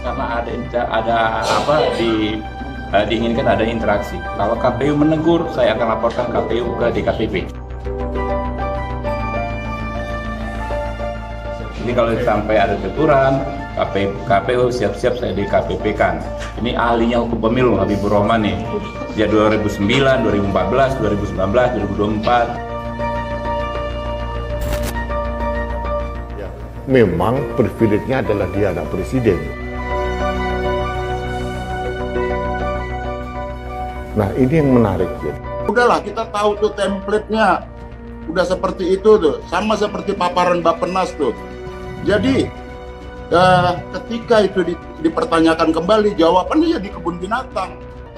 karena ada apa diinginkan ada interaksi. Kalau KPU menegur, saya akan laporkan KPU ke DKPP. Jadi kalau sampai ada teguran, KPU siap-siap saya DKPP-kan. Ini ahlinya hukum pemilu Habibur Rahman nih. Sejak 2009, 2014, 2019, 2024. Ya, memang privilege-nya adalah dia anak presiden. Nah, ini yang menarik ya. Udahlah, kita tahu tuh template-nya. Udah seperti itu tuh, sama seperti paparan Bappenas tuh. Jadi ketika itu dipertanyakan kembali, jawabannya ya di kebun binatang.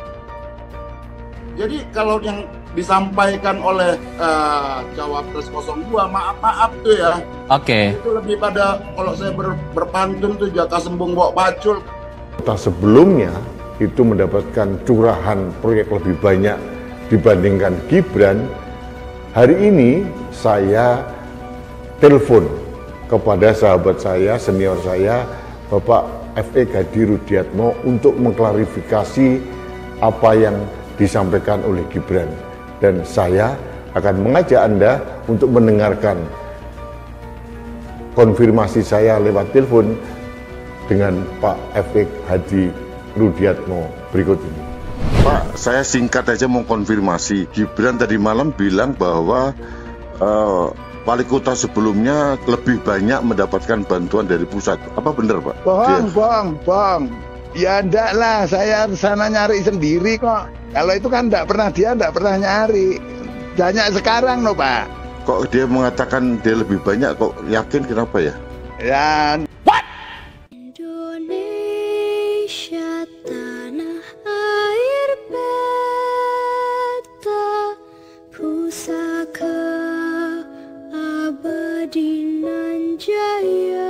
Jadi kalau yang disampaikan oleh Cawapres 02, maaf tuh ya. Oke. Itu lebih pada kalau saya berpantun tuh jaka sembung bawa bacul. Kita sebelumnya itu mendapatkan curahan proyek lebih banyak dibandingkan Gibran. Hari ini saya telepon kepada sahabat saya, senior saya, Bapak F.E. Gadi Rudiatmo untuk mengklarifikasi apa yang disampaikan oleh Gibran. Dan saya akan mengajak Anda untuk mendengarkan konfirmasi saya lewat telepon dengan Pak F.E. Gadi Rudiatmo berikut ini. Pak, saya singkat aja mau konfirmasi. Gibran tadi malam bilang bahwa wali kota sebelumnya lebih banyak mendapatkan bantuan dari pusat. Apa benar, Pak? Bang. Ya enggak lah, saya sana nyari sendiri kok. Kalau itu kan dia enggak pernah nyari. Banyak sekarang loh, Pak. Kok dia mengatakan dia lebih banyak, kok yakin kenapa ya? Ya. Indonesia tanah air beta pusaka abadi nan jaya.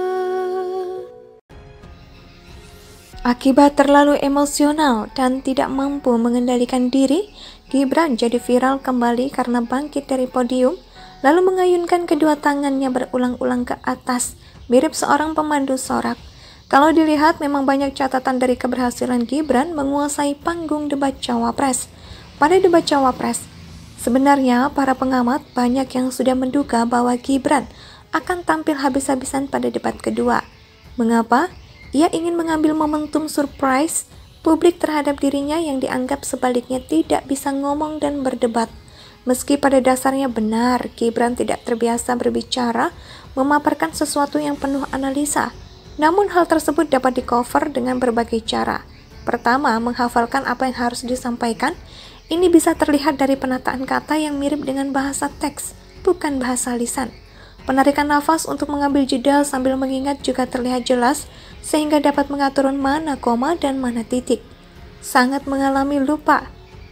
Akibat terlalu emosional dan tidak mampu mengendalikan diri, Gibran jadi viral kembali karena bangkit dari podium, lalu mengayunkan kedua tangannya berulang-ulang ke atas, mirip seorang pemandu sorak. Kalau dilihat memang banyak catatan dari keberhasilan Gibran menguasai panggung debat Cawapres. Pada debat Cawapres, sebenarnya para pengamat banyak yang sudah menduga bahwa Gibran akan tampil habis-habisan pada debat kedua. Mengapa? Ia ingin mengambil momentum surprise publik terhadap dirinya yang dianggap sebaliknya tidak bisa ngomong dan berdebat. Meski pada dasarnya benar, Gibran tidak terbiasa berbicara, memaparkan sesuatu yang penuh analisa. Namun hal tersebut dapat di-cover dengan berbagai cara. Pertama, menghafalkan apa yang harus disampaikan. Ini bisa terlihat dari penataan kata yang mirip dengan bahasa teks, bukan bahasa lisan. Penarikan nafas untuk mengambil jeda sambil mengingat juga terlihat jelas, sehingga dapat mengatur mana koma dan mana titik. Sangat mengalami lupa.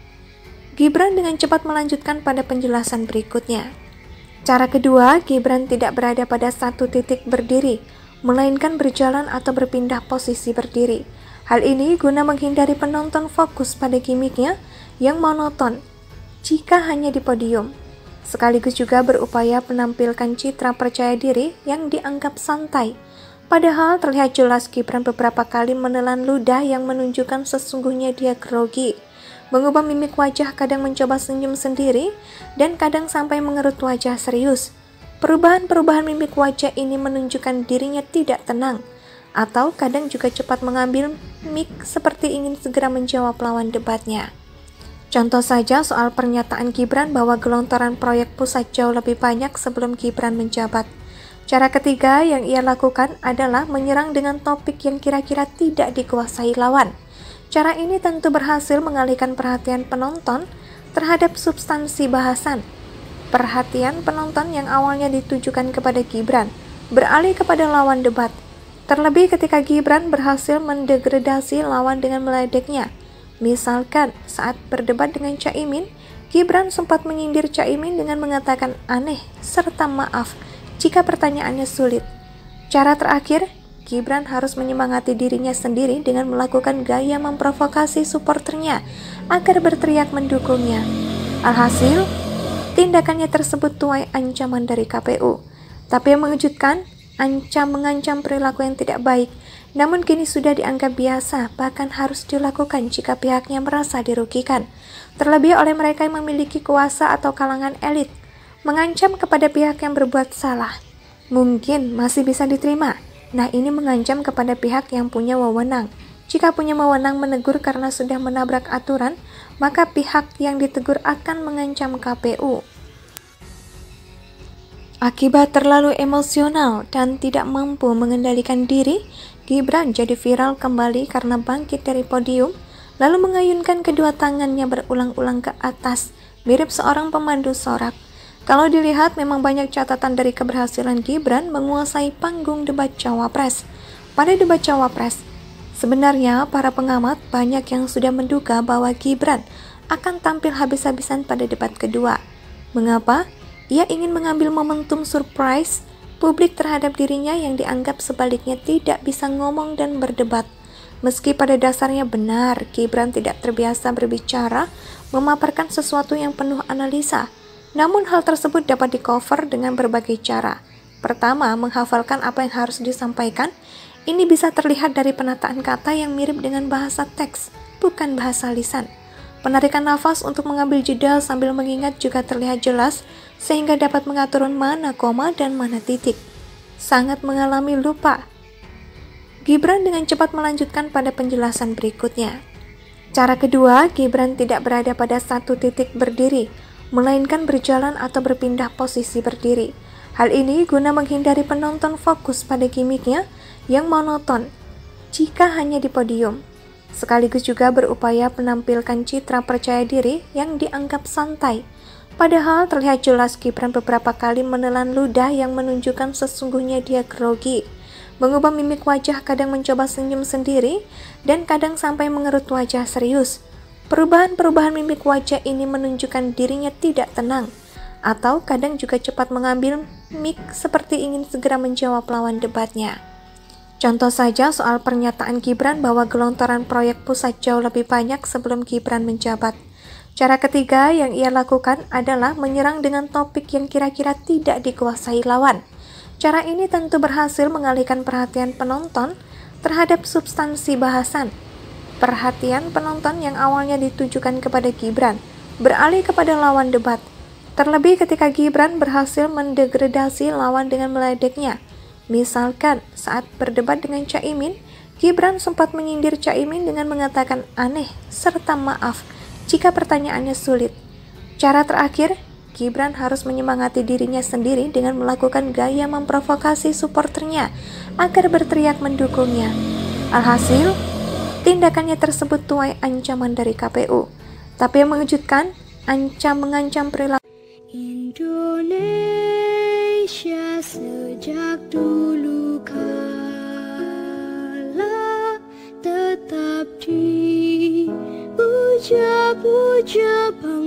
Gibran dengan cepat melanjutkan pada penjelasan berikutnya. Cara kedua, Gibran tidak berada pada satu titik berdiri, melainkan berjalan atau berpindah posisi berdiri. Hal ini guna menghindari penonton fokus pada gimmicknya yang monoton jika hanya di podium. Sekaligus juga berupaya menampilkan citra percaya diri yang dianggap santai. Padahal terlihat jelas Gibran beberapa kali menelan ludah yang menunjukkan sesungguhnya dia grogi. Mengubah mimik wajah, kadang mencoba senyum sendiri, dan kadang sampai mengerut wajah serius. Perubahan-perubahan mimik wajah ini menunjukkan dirinya tidak tenang, atau kadang juga cepat mengambil mic seperti ingin segera menjawab lawan debatnya. Contoh saja soal pernyataan Gibran bahwa gelontoran proyek pusat jauh lebih banyak sebelum Gibran menjabat. Cara ketiga yang ia lakukan adalah menyerang dengan topik yang kira-kira tidak dikuasai lawan. Cara ini tentu berhasil mengalihkan perhatian penonton terhadap substansi bahasan. Perhatian penonton yang awalnya ditujukan kepada Gibran beralih kepada lawan debat. Terlebih ketika Gibran berhasil mendegradasi lawan dengan meledeknya. Misalkan saat berdebat dengan Caimin, Gibran sempat menyindir Caimin dengan mengatakan aneh serta maaf jika pertanyaannya sulit. Cara terakhir, Gibran harus menyemangati dirinya sendiri dengan melakukan gaya memprovokasi suporternya agar berteriak mendukungnya. Alhasil, tindakannya tersebut tuai ancaman dari KPU. Tapi yang mengejutkan, mengancam perilaku yang tidak baik namun kini sudah dianggap biasa, bahkan harus dilakukan jika pihaknya merasa dirugikan, terlebih oleh mereka yang memiliki kuasa atau kalangan elit. Mengancam kepada pihak yang berbuat salah mungkin masih bisa diterima. Nah, ini mengancam kepada pihak yang punya wewenang. Jika punya wewenang menegur karena sudah menabrak aturan, maka pihak yang ditegur akan mengancam KPU. Akibat terlalu emosional dan tidak mampu mengendalikan diri, Gibran jadi viral kembali karena bangkit dari podium, lalu mengayunkan kedua tangannya berulang-ulang ke atas, mirip seorang pemandu sorak. Kalau dilihat, memang banyak catatan dari keberhasilan Gibran menguasai panggung debat Cawapres. Pada debat Cawapres, sebenarnya para pengamat banyak yang sudah menduga bahwa Gibran akan tampil habis-habisan pada debat kedua. Mengapa? Ia ingin mengambil momentum surprise publik terhadap dirinya yang dianggap sebaliknya tidak bisa ngomong dan berdebat. Meski pada dasarnya benar, Gibran tidak terbiasa berbicara, memaparkan sesuatu yang penuh analisa. Namun hal tersebut dapat di-cover dengan berbagai cara. Pertama, menghafalkan apa yang harus disampaikan. Ini bisa terlihat dari penataan kata yang mirip dengan bahasa teks, bukan bahasa lisan. Penarikan nafas untuk mengambil jeda sambil mengingat juga terlihat jelas, sehingga dapat mengatur mana koma dan mana titik. Sangat mengalami lupa. Gibran dengan cepat melanjutkan pada penjelasan berikutnya. Cara kedua, Gibran tidak berada pada satu titik berdiri, melainkan berjalan atau berpindah posisi berdiri. Hal ini guna menghindari penonton fokus pada gimmicknya yang monoton jika hanya di podium. Sekaligus juga berupaya menampilkan citra percaya diri yang dianggap santai. Padahal terlihat jelas Gibran beberapa kali menelan ludah yang menunjukkan sesungguhnya dia grogi. Mengubah mimik wajah, kadang mencoba senyum sendiri, dan kadang sampai mengerut wajah serius. Perubahan-perubahan mimik wajah ini menunjukkan dirinya tidak tenang, atau kadang juga cepat mengambil mic seperti ingin segera menjawab lawan debatnya. Contoh saja soal pernyataan Gibran bahwa gelontoran proyek pusat jauh lebih banyak sebelum Gibran menjabat. Cara ketiga yang ia lakukan adalah menyerang dengan topik yang kira-kira tidak dikuasai lawan. Cara ini tentu berhasil mengalihkan perhatian penonton terhadap substansi bahasan. Perhatian penonton yang awalnya ditujukan kepada Gibran beralih kepada lawan debat. Terlebih ketika Gibran berhasil mendegradasi lawan dengan meledeknya. Misalkan saat berdebat dengan Caimin, Gibran sempat menyindir Caimin dengan mengatakan aneh serta maaf jika pertanyaannya sulit. Cara terakhir, Gibran harus menyemangati dirinya sendiri dengan melakukan gaya memprovokasi suporternya agar berteriak mendukungnya. Alhasil, tindakannya tersebut tuai ancaman dari KPU. Tapi yang mengejutkan, mengancam perilaku Indonesia sejak dulu kala tetap dipuja-puja.